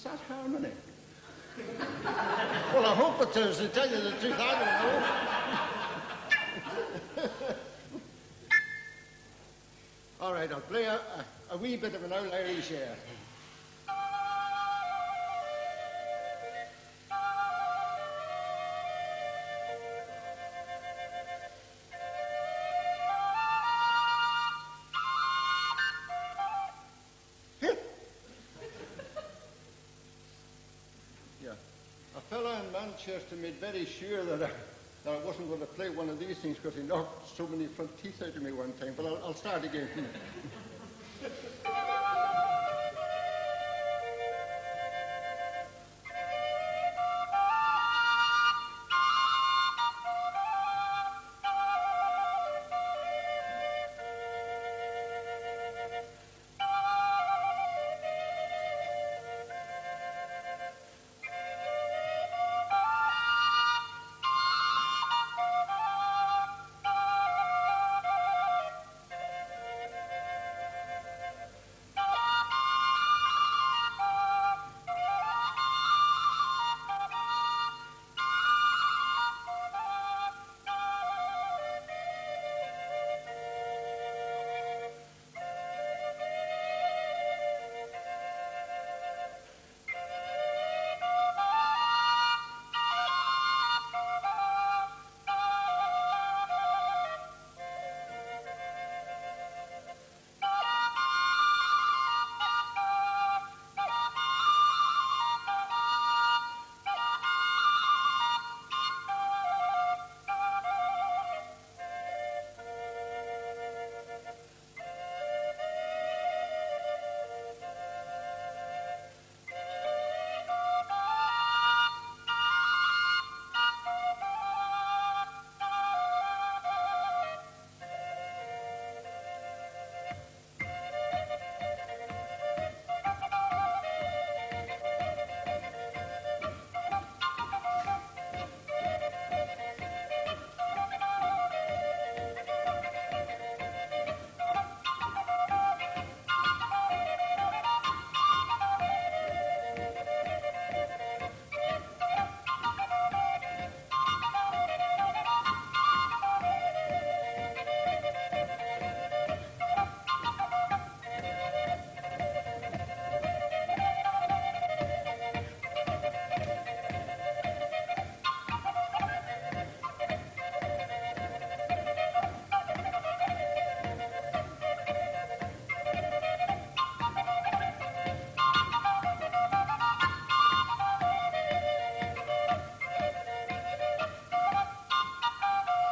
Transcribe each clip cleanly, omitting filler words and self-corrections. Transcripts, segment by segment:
Is that harmony? Well, I hope it is. To tell you the truth, I don't know. All right, I'll play a wee bit of an old Irish air. A fellow in Manchester made very sure that I wasn't going to play one of these things because he knocked so many front teeth out of me one time. But I'll start again.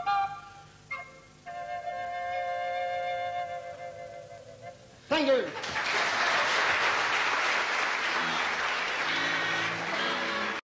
Thank you.